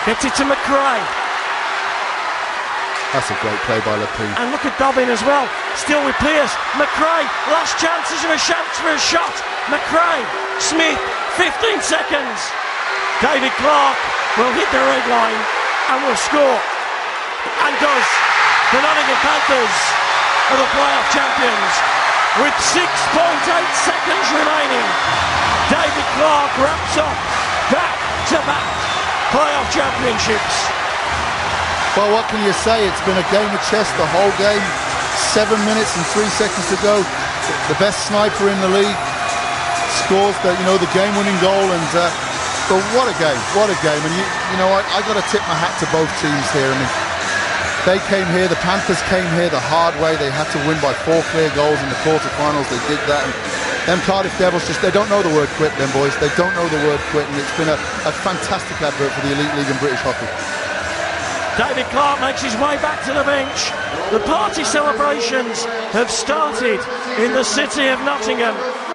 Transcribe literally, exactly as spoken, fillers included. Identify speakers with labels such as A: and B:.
A: Gets it to McRae.
B: That's a great play by Lapine.
A: And look at Dobbin as well. Still with Pearce. McRae. Last chances of a chance for a shot. McRae. Smith. fifteen seconds. David Clarke will hit the red line and will score. And does. The Nottingham Panthers are the playoff champions with six point eight seconds remaining. David Clarke wraps up back-to-back playoff championships.
B: Well, what can you say? It's been a game of chess the whole game. Seven minutes and three seconds to go. The best sniper in the league scores the, you know, the game-winning goal. And uh, but what a game! What a game! And you, you know, I, I got to tip my hat to both teams here. I mean, they came here. The Panthers came here the hard way. They had to win by four clear goals in the quarterfinals. They did that. And them Cardiff Devils just—they don't know the word quit. Them boys, they don't know the word quit. And it's been a, a fantastic advert for the Elite League and British hockey.
A: David Clarke makes his way back to the bench. The party celebrations have started in the city of Nottingham.